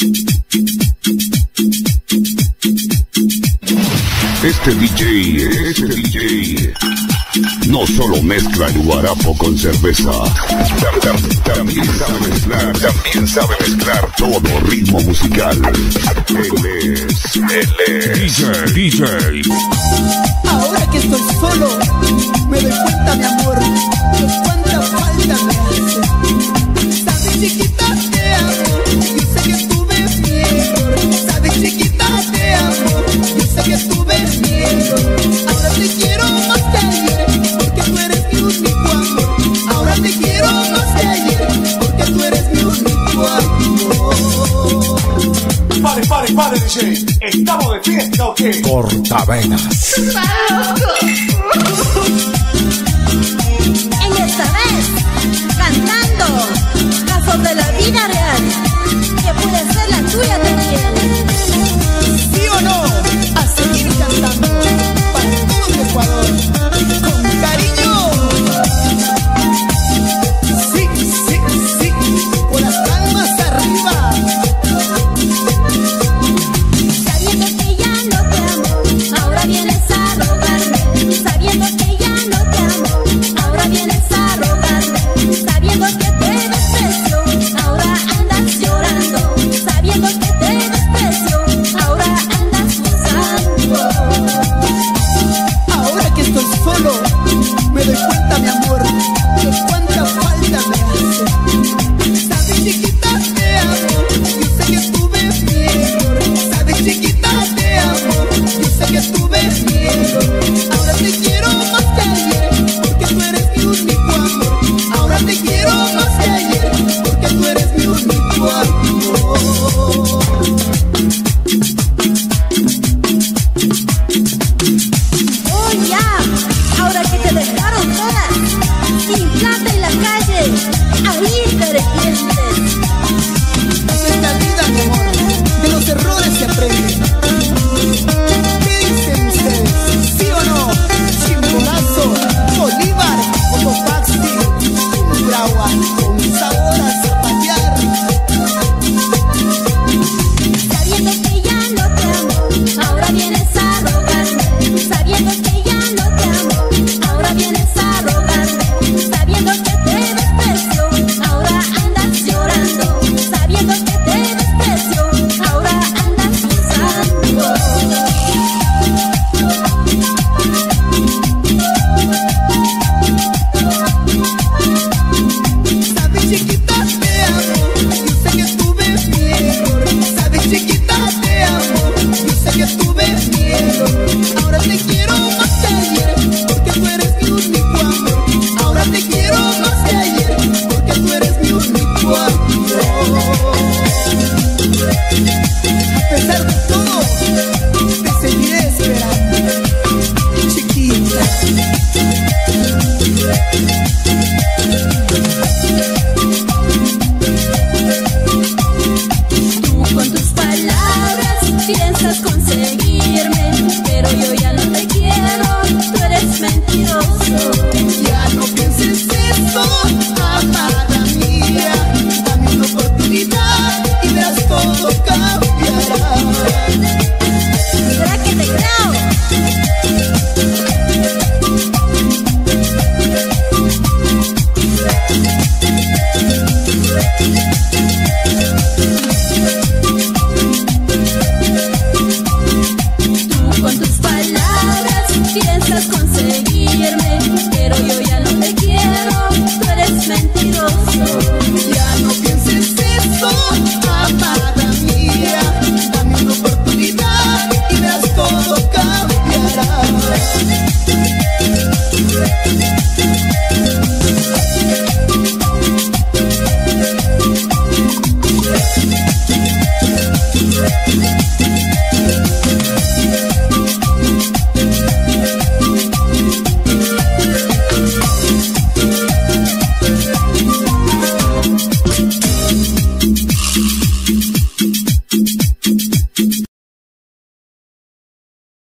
Este DJ no solo mezcla el guarapo con cerveza, también sabe mezclar todo ritmo musical. Él es DJ. Ahora que estoy solo, me doy cuenta, mi amor, de cuánta falta me hace. Sabes, chiquita, te amo, yo sé que tú ves mi error. Sabes, chiquita, te amo, yo sé que tú ves mi error. Ahora te quiero más que ayer, porque tú eres mi único amor. Ahora te quiero más que ayer, porque tú eres mi único amor. Pare, DJ. ¿Estamos de fiesta o qué? Cortavenas. En esta vez, cantando casos de la vida real, que puede ser la tuya también. ¿Sí o no? A seguir cantando para todo Ecuador, con cariño. Sí, con las palmas arriba. Sabiendo que ya no te amo, ahora vienes a rogarme. Sabiendo que ya no te amo, ahora vienes a rogarme. Sabiendo que te desprecio, ahora andas llorando. Sabiendo que te desprecio, ahora andas buscando. Ahora que estoy solo, me doy cuenta, mi amor, de cuánta falta me hace. Sabes, chiquita, te amo, yo sé que tú ves mi error. Sabes, chiquita, te amo, yo sé que tú ves mi error. Ahora te quiero más que ayer, porque tú eres mi único amor. Ahora te quiero más que ayer, porque tú eres mi único amor. Oh ya, ahora que te dejaron todas, sin plata en la calle, ahí te arrepientes. Así es la vida, mi amor, de los errores se aprende. ¿Qué dicen ustedes? ¿Sí o no? Chimborazo, Bolívar, Cotopaxi, Bragua, con sabor a zapatear. Sabiendo que ya no te amo, ahora vienes a rogarme. Sabiendo que ya no te amo, ahora vienes a rogarme. Sabiendo que te desprecio, ahora andas llorando. Sabiendo que te desprecio, ahora andas buscando. Sabes, chiquita, te amo, yo sé que tú ves mi error. Sabes, chiquita, te amo, yo sé que tú ves mi error. Ahora te quiero más que ayer, porque tú eres mi único amor. Ahora te quiero más que ayer, porque tú eres mi único amor. A pesar de todo, te seguiré esperando, chiquita. Tú con tus palabras piensas conseguirme, pero yo ya no te quiero, tú eres mentiroso. Ya no pienses eso, amada mía. Dame una oportunidad y verás todo cambiará. ¿Será que te creo?